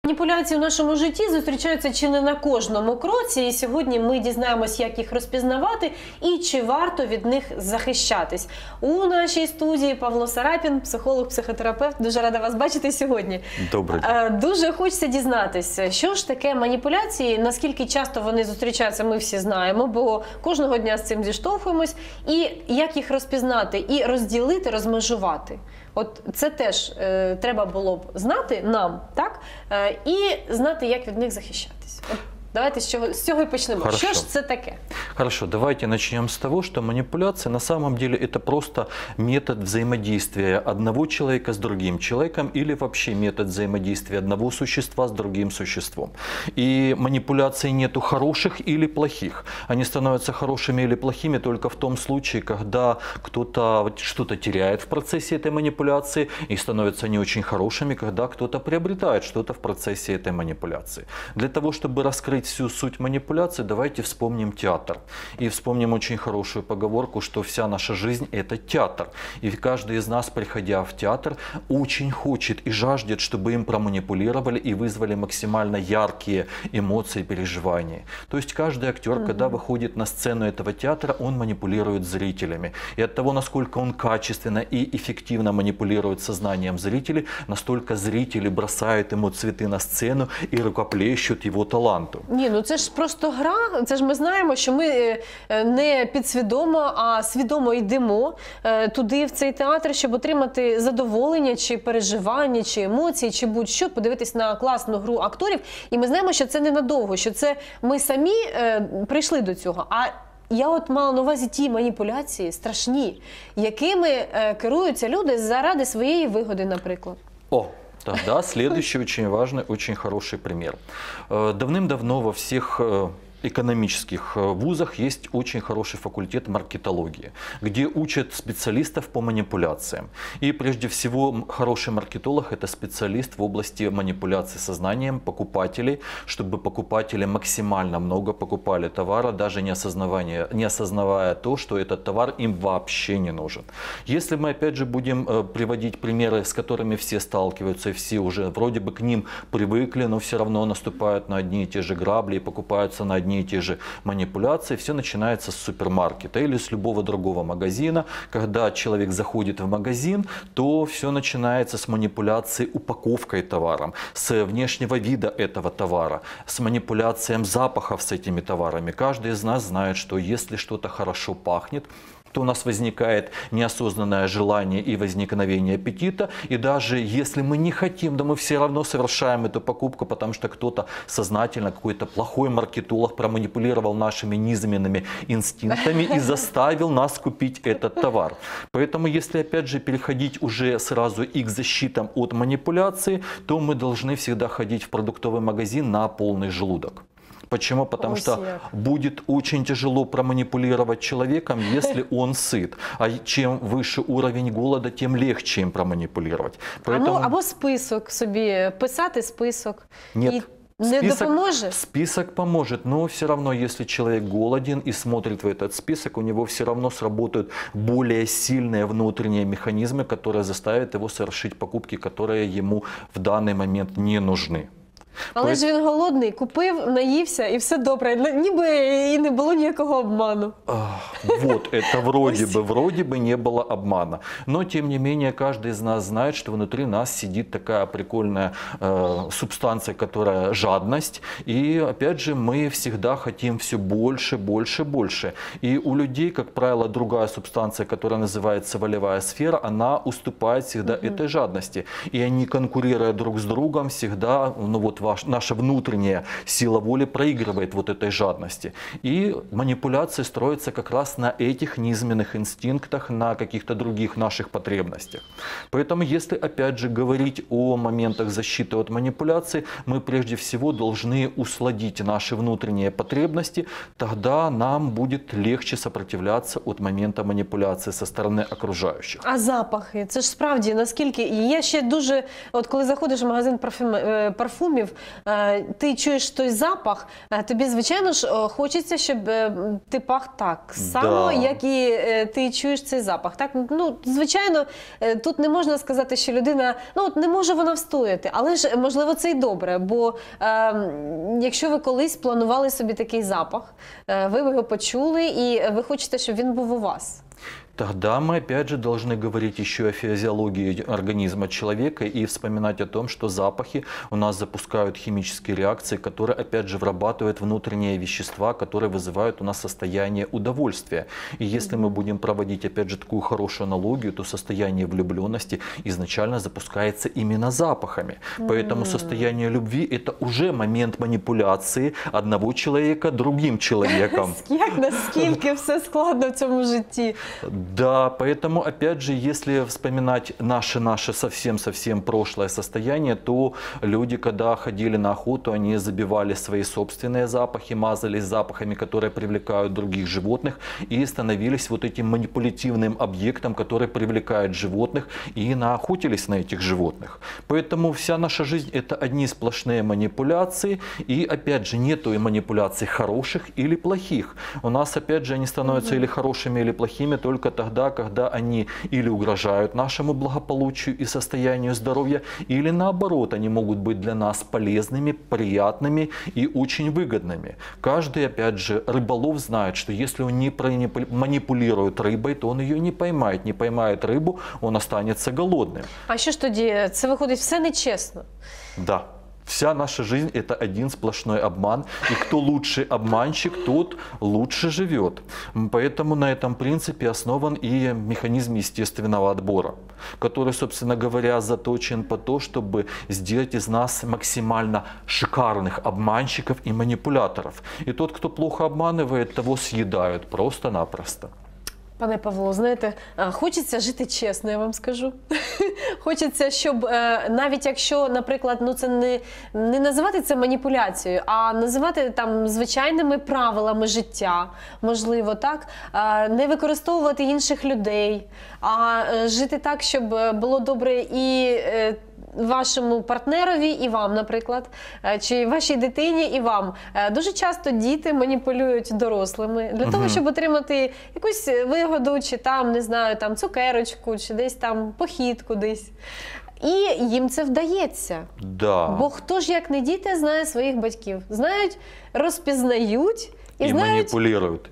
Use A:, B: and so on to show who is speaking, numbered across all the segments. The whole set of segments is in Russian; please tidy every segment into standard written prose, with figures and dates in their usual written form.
A: Маніпуляції в нашому житті зустрічаються чи не на кожному кроці, і сьогодні ми дізнаємось, як їх розпізнавати і чи варто від них захищатись. У нашій студії Павло Сарапін, психолог, психотерапевт. Дуже рада вас бачити сьогодні.
B: Добрий день.
A: Дуже хочеться дізнатися, що ж таке маніпуляції, наскільки часто вони зустрічаються, ми всі знаємо, бо кожного дня з цим зіштовхуємось, і як їх розпізнати, і розділити, розмежувати. От це теж треба було б знати нам, так? І знати, як від них захищатись. От давайте з цього і почнемо.
B: Хорошо.
A: Що ж це таке?
B: Хорошо, давайте начнем с того, что манипуляция на самом деле это просто метод взаимодействия одного человека с другим человеком или вообще метод взаимодействия одного существа с другим существом. И манипуляций нету хороших или плохих. Они становятся хорошими или плохими только в том случае, когда кто-то что-то теряет в процессе этой манипуляции, и становятся не очень хорошими, когда кто-то приобретает что-то в процессе этой манипуляции. Для того, чтобы раскрыть всю суть манипуляции, давайте вспомним театр. И вспомним очень хорошую поговорку, что вся наша жизнь – это театр. И каждый из нас, приходя в театр, очень хочет и жаждет, чтобы им проманипулировали и вызвали максимально яркие эмоции и переживания. То есть каждый актер, когда выходит на сцену этого театра, он манипулирует зрителями. И от того, насколько он качественно и эффективно манипулирует сознанием зрителей, настолько зрители бросают ему цветы на сцену и рукоплещут его таланту.
A: Ні, ну це ж просто гра, це ж ми знаємо, що ми не підсвідомо, а свідомо йдемо туди, в цей театр, щоб отримати задоволення, чи переживання, чи емоції, чи будь-що, подивитись на класну гру акторів. І ми знаємо, що це ненадовго, що це ми самі прийшли до цього. А я от мала на увазі ті маніпуляції страшні, якими керуються люди заради своєї вигоди, наприклад.
B: Тогда следующий очень важный, очень хороший пример. Давным-давно во всех экономических вузах есть очень хороший факультет маркетологии, где учат специалистов по манипуляциям. И прежде всего хороший маркетолог – это специалист в области манипуляции сознанием покупателей, чтобы покупатели максимально много покупали товара, даже не осознавая то, что этот товар им вообще не нужен. Если мы опять же будем приводить примеры, с которыми все сталкиваются, и все уже вроде бы к ним привыкли, но все равно наступают на одни и те же грабли и покупаются на одни и те же манипуляции, все начинается с супермаркета или с любого другого магазина. Когда человек заходит в магазин, то все начинается с манипуляции упаковкой товара, с внешнего вида этого товара, с манипуляцией запахов с этими товарами. Каждый из нас знает, что если что-то хорошо пахнет, то у нас возникает неосознанное желание и возникновение аппетита. И даже если мы не хотим, да мы все равно совершаем эту покупку, потому что кто-то сознательно, какой-то плохой маркетолог проманипулировал нашими низменными инстинктами и заставил нас купить этот товар. Поэтому если опять же переходить уже сразу и к защитам от манипуляции, то мы должны всегда ходить в продуктовый магазин на полный желудок. Почему? Потому что будет очень тяжело проманипулировать человеком, если он сыт. А чем выше уровень голода, тем легче им проманипулировать. Поэтому...
A: Або список собі, писати список.
B: Нет.
A: І не допоможе?
B: Список поможет, но все равно, если человек голоден и смотрит в этот список, у него все равно сработают более сильные внутренние механизмы, которые заставят его совершить покупки, которые ему в данный момент не нужны.
A: Але ж він голодний, купив, наївся і все добре. Ніби і не було ніякого обману.
B: Вот, это вроде бы не было обмана. Но, тем не менее, каждый из нас знает, что внутри нас сидит такая прикольная субстанция, которая жадность. И, опять же, мы всегда хотим все больше, больше, больше. И у людей, как правило, другая субстанция, которая называется волевая сфера, она уступает всегда этой жадности. И они, конкурируя друг с другом, всегда, ну вот, наша внутренняя сила воли проигрывает вот этой жадности. И манипуляции строятся как раз на этих низменных инстинктах, на каких-то других наших потребностях. Поэтому, если опять же говорить о моментах защиты от манипуляций, мы прежде всего должны усладить наши внутренние потребности, тогда нам будет легче сопротивляться от момента манипуляции со стороны окружающих.
A: А запахи? Це ж справді, наскільки... Є ще дуже... От коли заходиш в магазин парфумів, ти чуєш той запах, тобі, звичайно ж, хочеться, щоб ти пах так само, як і ти чуєш цей запах. Так? Ну, звичайно, тут не можна сказати, що людина, ну, от не може вона встояти, але ж, можливо, це й добре, бо якщо ви колись планували собі такий запах, ви його почули і ви хочете, щоб він був у вас.
B: Тогда мы опять же должны говорить еще о физиологии организма человека и вспоминать о том, что запахи у нас запускают химические реакции, которые опять же вырабатывают внутренние вещества, которые вызывают у нас состояние удовольствия. И если мы будем проводить опять же такую хорошую аналогию, то состояние влюбленности изначально запускается именно запахами. Поэтому состояние любви — это уже момент манипуляции одного человека другим человеком.
A: Наскільки все складно в цьому житті.
B: Да, поэтому, опять же, если вспоминать наше совсем-совсем прошлое состояние, то люди, когда ходили на охоту, они забивали свои собственные запахи, мазались запахами, которые привлекают других животных, и становились вот этим манипулятивным объектом, который привлекает животных, и наохотились на этих животных. Поэтому вся наша жизнь — это одни сплошные манипуляции, и, опять же, нету манипуляций хороших или плохих. У нас, опять же, они становятся или хорошими, или плохими только тогда, когда они или угрожают нашему благополучию и состоянию здоровья, или наоборот, они могут быть для нас полезными, приятными и очень выгодными. Каждый, опять же, рыболов знает, что если он не манипулирует рыбой, то он ее не поймает рыбу, он останется голодным.
A: А що ж тоді? Це виходить все нечесно.
B: Да. Вся наша жизнь – это один сплошной обман, и кто лучший обманщик, тот лучше живет. Поэтому на этом принципе основан и механизм естественного отбора, который, собственно говоря, заточен по то, чтобы сделать из нас максимально шикарных обманщиков и манипуляторов. И тот, кто плохо обманывает, того съедают просто-напросто.
A: Пане Павло, знаєте, хочеться жити чесно, я вам скажу. Хочеться, щоб навіть якщо, наприклад, ну це не називати це маніпуляцією, а називати там звичайними правилами життя, можливо, так? Не використовувати інших людей, а жити так, щоб було добре і вашому партнерові і вам, наприклад, чи вашій дитині і вам. Дуже часто діти маніпулюють дорослими для того, щоб отримати якусь вигоду, чи там, не знаю, там цукерочку, чи десь там похід кудись. І їм це вдається.
B: Да.
A: Бо хто ж, як не діти, знає своїх батьків? Знають, розпізнають,
B: и манипулируют,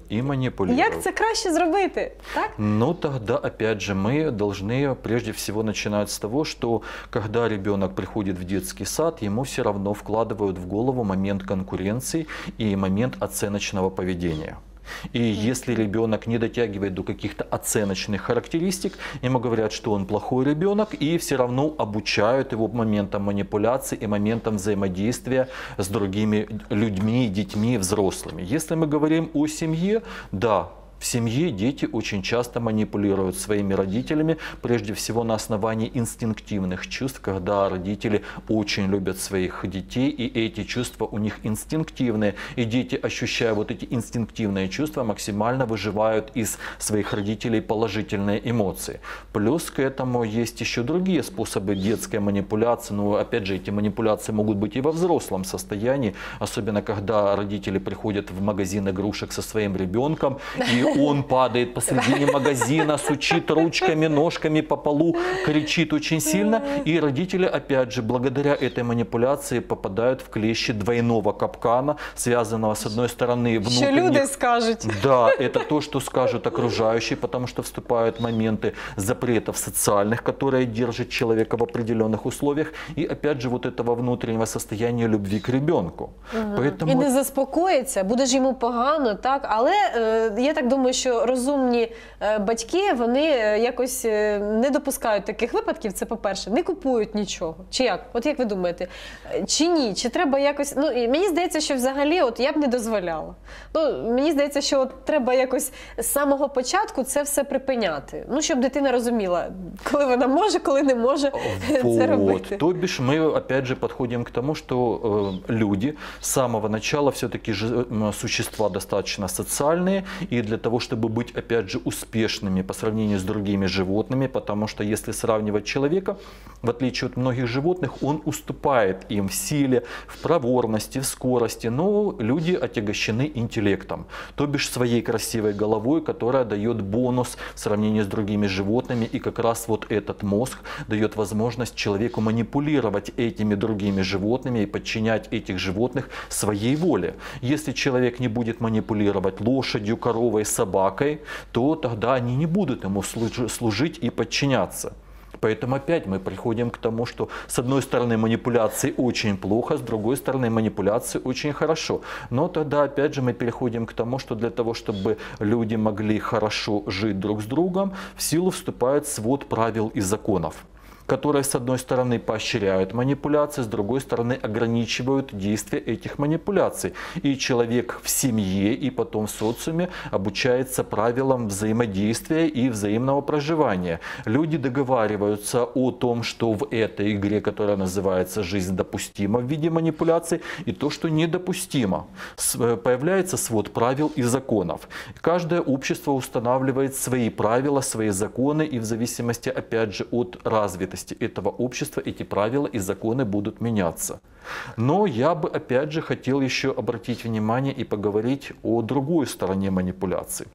A: Як це краще зробити, так?
B: Ну, тогда, опять же, мы должны прежде всего начинать с того, что когда ребенок приходит в детский сад, ему все равно вкладывают в голову момент конкуренции и момент оценочного поведения. И если ребенок не дотягивает до каких-то оценочных характеристик, ему говорят, что он плохой ребенок, и все равно обучают его моментам манипуляции и моментам взаимодействия с другими людьми, детьми, взрослыми. Если мы говорим о семье, да, в семье дети очень часто манипулируют своими родителями, прежде всего на основании инстинктивных чувств, когда родители очень любят своих детей, и эти чувства у них инстинктивные, и дети, ощущая вот эти инстинктивные чувства, максимально выживают из своих родителей положительные эмоции. Плюс к этому есть еще другие способы детской манипуляции, но опять же эти манипуляции могут быть и во взрослом состоянии, особенно когда родители приходят в магазин игрушек со своим ребенком, и он падает посредине магазина, сучит ручками, ножками по полу, кричит очень сильно. И родители, опять же, благодаря этой манипуляции попадают в клещи двойного капкана, связанного с одной стороны внутренних...
A: Что люди скажут.
B: Да, это то, что скажут окружающие, потому что вступают моменты запретов социальных, которые держат человека в определенных условиях. И опять же вот этого внутреннего состояния любви к ребенку.
A: Поэтому... І не заспокоїться, буде ж йому погано, так? Але я так думаю, що розумні батьки, вони якось не допускають таких випадків, це по-перше, не купують нічого. Чи як? От як ви думаєте? Чи ні? Чи треба якось... Ну, мені здається, що взагалі от я б не дозволяла. Ну, мені здається, що от треба якось з самого початку це все припиняти. Ну, щоб дитина розуміла, коли вона може, коли не може це робити.
B: То бишь мы опять же подходим к тому, что люди с самого начала все-таки существа достаточно социальные, и для того, чтобы быть, опять же, успешными по сравнению с другими животными, потому что если сравнивать человека, в отличие от многих животных, он уступает им в силе, в проворности, в скорости, но люди отягощены интеллектом, то бишь своей красивой головой, которая дает бонус в сравнении с другими животными, и как раз вот этот мозг дает возможность человеку манипулировать этими другими животными и подчинять этих животных своей воле. Если человек не будет манипулировать лошадью, коровой, собакой, то тогда они не будут ему служить и подчиняться. Поэтому опять мы приходим к тому, что с одной стороны манипуляции очень плохо, с другой стороны манипуляции очень хорошо. Но тогда опять же мы переходим к тому, что для того, чтобы люди могли хорошо жить друг с другом, в силу вступает свод правил и законов, которые с одной стороны поощряют манипуляции, с другой стороны ограничивают действие этих манипуляций. И человек в семье и потом в социуме обучается правилам взаимодействия и взаимного проживания. Люди договариваются о том, что в этой игре, которая называется «Жизнь», допустимо в виде манипуляций, и то, что недопустимо. Появляется свод правил и законов. Каждое общество устанавливает свои правила, свои законы, и в зависимости, опять же, от развитости этого общества эти правила и законы будут меняться. Но я бы опять же хотел еще обратить внимание и поговорить о другой стороне манипуляций.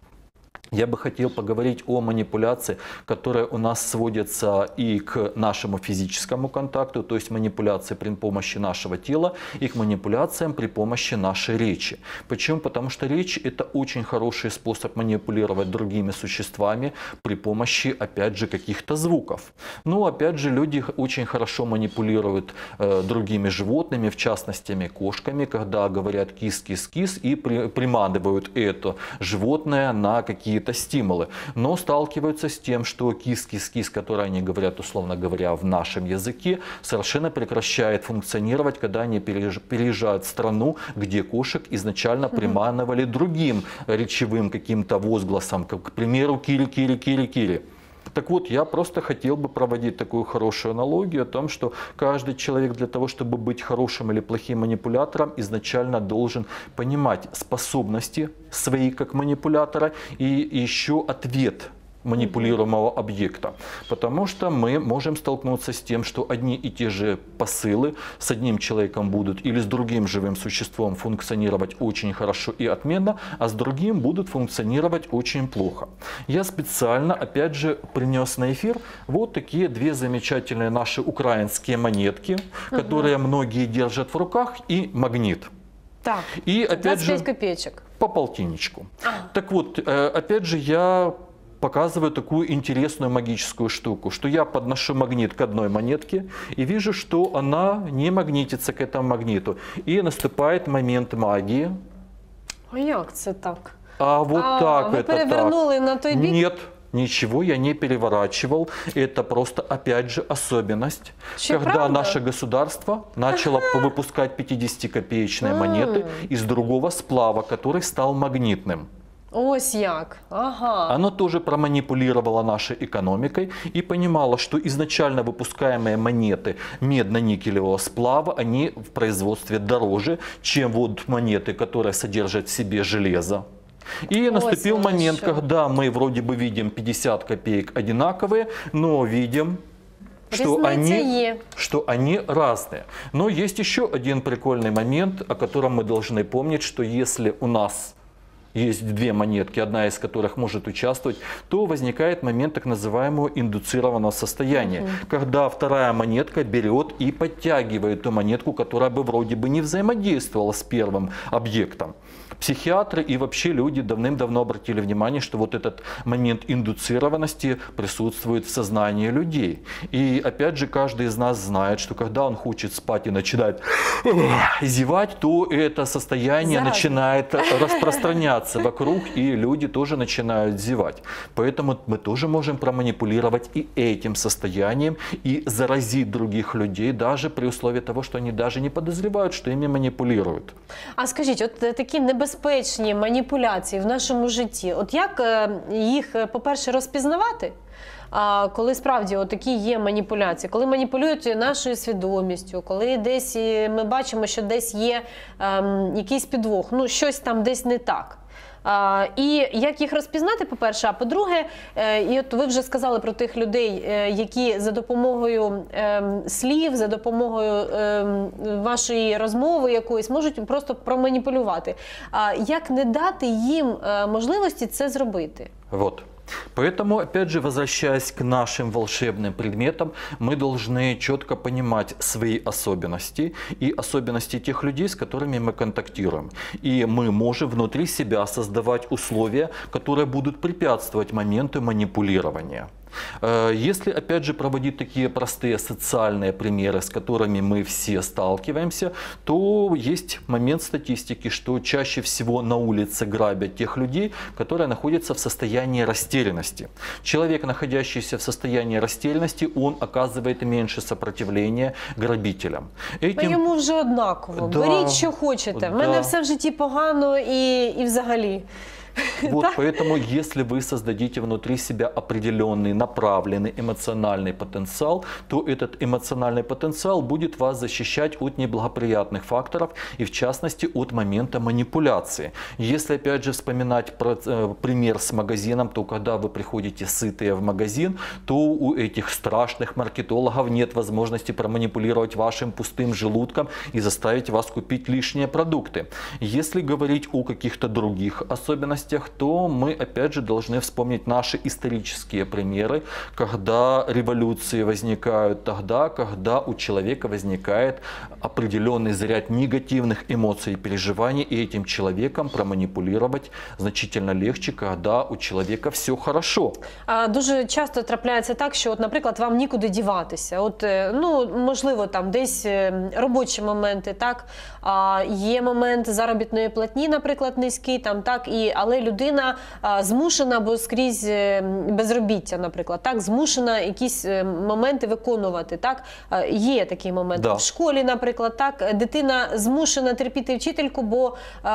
B: Я бы хотел поговорить о манипуляции, которая у нас сводится и к нашему физическому контакту, то есть манипуляции при помощи нашего тела, и к манипуляциям при помощи нашей речи. Почему? Потому что речь – это очень хороший способ манипулировать другими существами при помощи, опять же, каких-то звуков. Но, опять же, люди очень хорошо манипулируют другими животными, в частности, кошками, когда говорят «кис-кис-кис» и приманивают это животное на какие-то стимулы, но сталкиваются с тем, что кис-кис-кис, который они говорят, условно говоря, в нашем языке, совершенно прекращает функционировать, когда они переезжают в страну, где кошек изначально приманивали другим речевым каким-то возгласом, как, к примеру, кири-кири-кири-кири. Так вот, я просто хотел бы проводить такую хорошую аналогию о том, что каждый человек для того, чтобы быть хорошим или плохим манипулятором, изначально должен понимать способности свои как манипулятора и еще ответ манипулируемого объекта. Потому что мы можем столкнуться с тем, что одни и те же посылы с одним человеком будут или с другим живым существом функционировать очень хорошо и отменно, а с другим будут функционировать очень плохо. Я специально, опять же, принес на эфир вот такие две замечательные наши украинские монетки, которые многие держат в руках, и магнит.
A: Так,
B: и опять
A: 25
B: же
A: копеечек.
B: по полтинничку. Так вот, опять же, я показываю такую интересную магическую штуку, что я подношу магнит к одной монетке и вижу, что она не магнитится к этому магниту. И наступает момент магии.
A: А як це так?
B: А вот так
A: ви
B: это
A: перевернули
B: так.
A: на той бік?
B: Нет. Ничего я не переворачивал. Это просто, опять же, особенность.
A: Что,
B: когда
A: правда?
B: наше государство начало выпускать 50-копеечные монеты из другого сплава, который стал магнитным.
A: Ось як. Ага.
B: Оно тоже проманипулировало нашей экономикой и понимало, что изначально выпускаемые монеты медно-никелевого сплава, они в производстве дороже, чем вот монеты, которые содержат в себе железо. И наступил момент, когда мы вроде бы видим 50 копеек одинаковые, но видим, что они разные. Но есть еще один прикольный момент, о котором мы должны помнить, что если у нас есть две монетки, одна из которых может участвовать, то возникает момент так называемого индуцированного состояния, когда вторая монетка берет и подтягивает ту монетку, которая бы вроде бы не взаимодействовала с первым объектом. Психиатры и вообще люди давным-давно обратили внимание, что вот этот момент индуцированности присутствует в сознании людей. И опять же, каждый из нас знает, что когда он хочет спать и начинает зевать, то это состояние начинает распространяться вокруг, и люди тоже начинают зевать. Поэтому мы тоже можем проманипулировать и этим состоянием, и заразить других людей, даже при условии того, что они даже не подозревают, что ими манипулируют.
A: А скажіть, от такі небезпечні маніпуляції в нашому житті, от як їх, по-перше, розпізнавати? А коли справді такі є маніпуляції, коли маніпулюють нашою свідомістю, коли десь ми бачимо, що десь є якийсь підвох, ну щось там десь не так. І як їх розпізнати, по-перше, а по-друге, і от ви вже сказали про тих людей, які за допомогою слів, за допомогою вашої розмови якоїсь можуть просто проманіпулювати. Як не дати їм можливості це зробити?
B: Вот. Поэтому, опять же, возвращаясь к нашим волшебным предметам, мы должны четко понимать свои особенности и особенности тех людей, с которыми мы контактируем. И мы можем внутри себя создавать условия, которые будут препятствовать моменту манипулирования. Если, опять же, проводить такие простые социальные примеры, с которыми мы все сталкиваемся, то есть момент статистики, что чаще всего на улице грабят тех людей, которые находятся в состоянии растерянности. Человек, находящийся в состоянии растерянности, он оказывает меньше сопротивления грабителям.
A: Йому вже однаково.
B: Да,
A: беріть, що хочете. В мене все в житті погано і взагалі.
B: Вот, поэтому, если вы создадите внутри себя определенный направленный эмоциональный потенциал, то этот эмоциональный потенциал будет вас защищать от неблагоприятных факторов и, в частности, от момента манипуляции. Если, опять же, вспоминать пример с магазином, то когда вы приходите сытые в магазин, то у этих страшных маркетологов нет возможности проманипулировать вашим пустым желудком и заставить вас купить лишние продукты. Если говорить о каких-то других особенностях, то мы опять же должны вспомнить наши исторические примеры, когда революции возникают тогда, когда у человека возникает определенный заряд негативных эмоций и переживаний, и этим человеком проманипулировать значительно легче, когда у человека все хорошо.
A: Дуже часто трапляється так, що, от, наприклад, вам нікуди діватися. От, ну, можливо, там десь робочі моменти, так, є момент заробітної платні, наприклад, низький, там, так, але людина змушена, бо скрізь безробіття, наприклад, так, змушена якісь моменти виконувати, так, є такий момент.
B: Да.
A: В школі, наприклад, так, дитина змушена терпіти вчительку, бо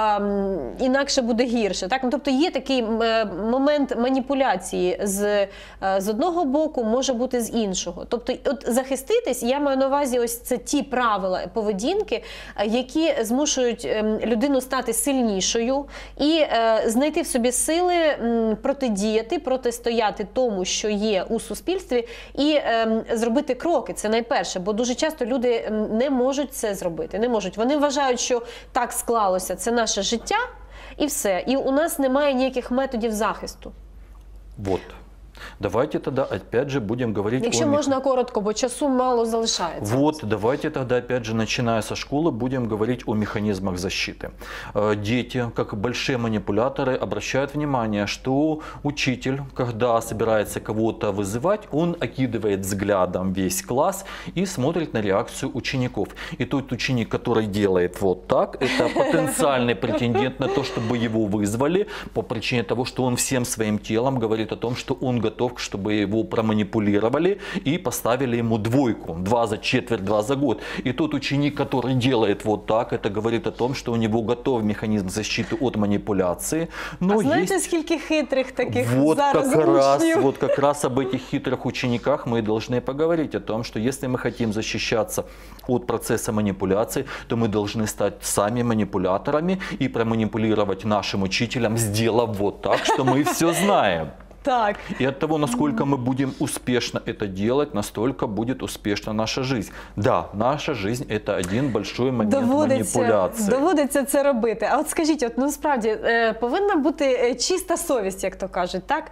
A: інакше буде гірше, так, ну, тобто є такий момент маніпуляції з одного боку, може бути з іншого. Тобто, от захиститись, я маю на увазі, ось це ті правила поведінки, які змушують людину стати сильнішою і знайти в собі сили протидіяти, протистояти тому, що є у суспільстві, і зробити кроки. Це найперше, бо дуже часто люди не можуть це зробити, не можуть. Вони вважають, що так склалося, це наше життя, і все. І у нас немає ніяких методів захисту.
B: Вот. Давайте тогда опять же будем говорить
A: Якщо можна коротко, бо часу мало залишається.
B: Вот, давайте тогда опять же, начиная со школы, будем говорить о механизмах защиты. Дети, как большие манипуляторы, обращают внимание, что учитель, когда собирается кого-то вызывать, он окидывает взглядом весь класс и смотрит на реакцию учеников. И тот ученик, который делает вот так, это потенциальный претендент на то, чтобы его вызвали, по причине того, что он всем своим телом говорит о том, что он готов, чтобы его проманипулировали и поставили ему двойку. 2 за четверть, 2 за год. И тот ученик, который делает вот так, это говорит о том, что у него готов механизм защиты от манипуляции. Но
A: знаете,
B: есть...
A: скільки хитрих таких
B: вот
A: зараз
B: учнів? Вот как раз об этих хитрых учениках мы должны поговорить. О том, что если мы хотим защищаться от процесса манипуляции, то мы должны стать сами манипуляторами и проманипулировать нашим учителям, сделав вот так, что мы все знаем.
A: Так.
B: И от того, насколько мы будем успешно это делать, настолько будет успешна наша жизнь. Да, наша жизнь – это один большой момент маніпуляції.
A: Доводиться це робити. А от скажіть, от, ну справді, повинна бути чиста совість, як то кажуть, так?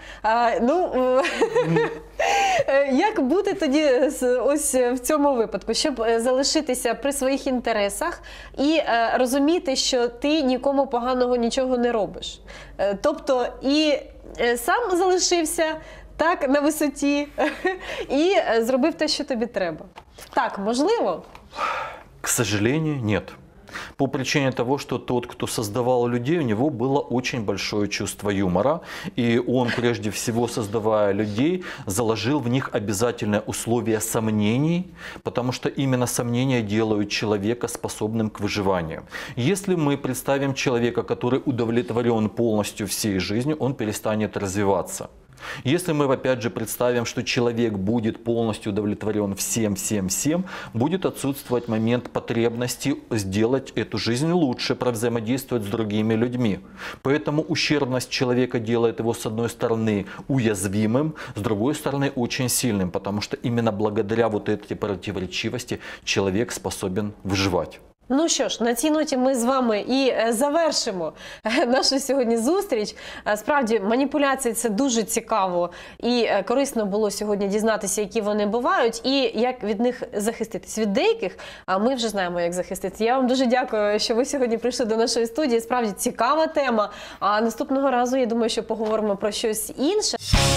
A: Як бути тоді ось в цьому випадку, щоб залишитися при своїх інтересах і розуміти, що ти нікому поганого нічого не робиш? Тобто і сам залишився так на висоті і зробив те, що тобі треба. Так, можливо?
B: К сожалению, нет. По причине того, что тот, кто создавал людей, у него было очень большое чувство юмора. И он, прежде всего, создавая людей, заложил в них обязательное условие сомнений, потому что именно сомнения делают человека способным к выживанию. Если мы представим человека, который удовлетворен полностью всей жизнью, он перестанет развиваться. Если мы опять же представим, что человек будет полностью удовлетворен всем, будет отсутствовать момент потребности сделать эту жизнь лучше, взаимодействовать с другими людьми. Поэтому ущербность человека делает его с одной стороны уязвимым, с другой стороны очень сильным, потому что именно благодаря вот этой противоречивости человек способен выживать.
A: Ну що ж, на цій ноті ми з вами і завершимо нашу сьогодні зустріч. Справді, маніпуляції – це дуже цікаво і корисно було сьогодні дізнатися, які вони бувають і як від них захиститись. Від деяких ми вже знаємо, як захиститися. Я вам дуже дякую, що ви сьогодні прийшли до нашої студії. Справді цікава тема. А наступного разу, я думаю, що поговоримо про щось інше.